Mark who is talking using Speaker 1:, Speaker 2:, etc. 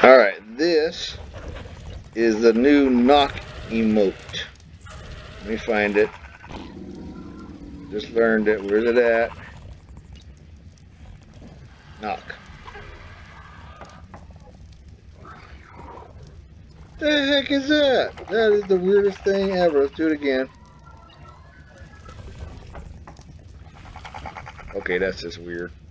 Speaker 1: Alright, this is the new knock emote. Let me find it. Just learned it. Where's it at? Knock. The heck is that? That is the weirdest thing ever. Let's do it again. Okay, that's just weird.